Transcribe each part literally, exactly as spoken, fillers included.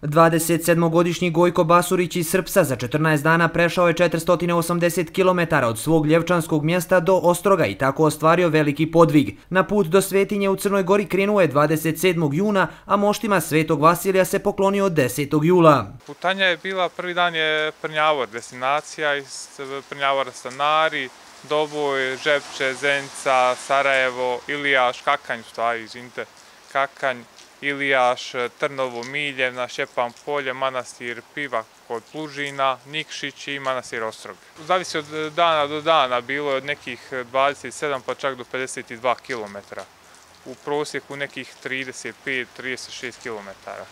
dvadesetsedmogodišnji Gojko Basurić iz Srpsa za četrnaest dana prešao je četiristo osamdeset kilometara od svog ljevčanskog mjesta do Ostroga i tako ostvario veliki podvig. Na put do svetinje u Crnoj Gori krenuo je dvadeset sedmog juna, a moštima Svetog Vasilija se poklonio desetog jula. Putanja je bila, prvi dan je Prnjavor, destinacija iz Prnjavora Stanari, Doboj, Žepče, Zenica, Sarajevo, Ilijaš, Kakanj, u stvari, izvinite, Kakanj, Ilijaš, Trnovo, Miljevna, Šćepan Polje, manastir Piva kod Plužina, Nikšić i manastir Ostrog. Zavisi od dana do dana, bilo je od nekih dvadeset sedam pa čak do pedeset dva kilometra. U prosjeku nekih trideset pet do trideset šest kilometara.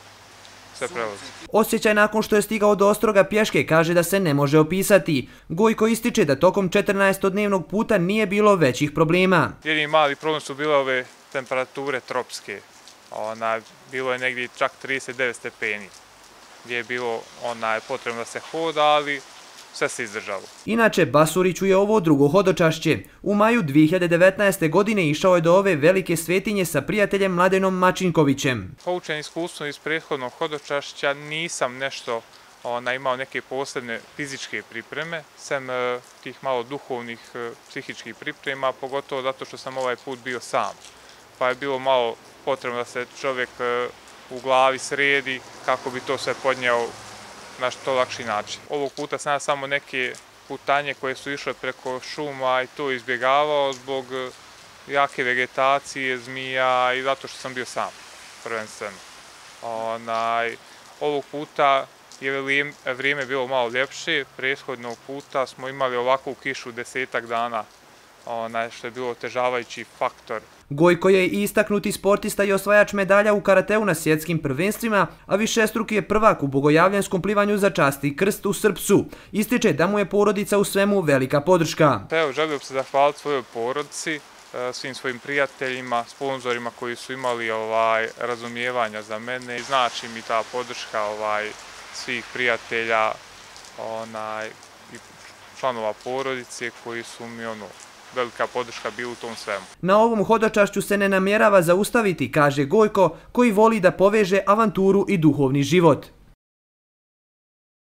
Osjećaj nakon što je stigao do Ostroga pješke kaže da se ne može opisati. Gojko ističe da tokom četrnaestodnevnog puta nije bilo većih problema. Jedini mali problem su bile ove temperature tropske. Ona, bilo je negdje čak trideset devet stepeni, gdje je bilo ona, potrebno da se hoda, ali sve se izdržalo. Inače, Basuriću je ovo drugo hodočašće. U maju dvije hiljade devetnaeste. godine išao je do ove velike svetinje sa prijateljem Mladenom Mačinkovićem. Poučen iskustvom iz prethodnog hodočašća nisam nešto ona, imao neke posebne fizičke pripreme, sem tih malo duhovnih, psihičkih priprema, pogotovo zato što sam ovaj put bio sam. Pa je bilo malo potrebno da se čovjek u glavi sredi kako bi to sve podnijeo na što lakši način. Ovog puta sam samo neke putanje koje su išle preko šuma i to izbjegavao zbog jake vegetacije, zmija i zato što sam bio sam, prvenstveno. Onaj, ovog puta je vrijeme bilo malo ljepše, prethodnog puta smo imali ovakvu kišu desetak dana, onaj, što je bilo otežavajući faktor. Gojko je i istaknuti sportista i osvajač medalja u karateu na svjetskim prvenstvima, a višestruki je prvak u bogojavljanskom plivanju za čast i krst u Srpsu. Ističe da mu je porodica u svemu velika podrška. Evo, želio bih se zahvaliti svojoj porodici, svim svojim prijateljima, sponzorima koji su imali ovaj, razumijevanja za mene. I znači mi ta podrška ovaj, svih prijatelja onaj, i članova porodice koji su mi ono, velika podrška bila u tom svemu. Na ovom hodočašću se ne namjerava zaustaviti, kaže Gojko, koji voli da poveže avanturu i duhovni život.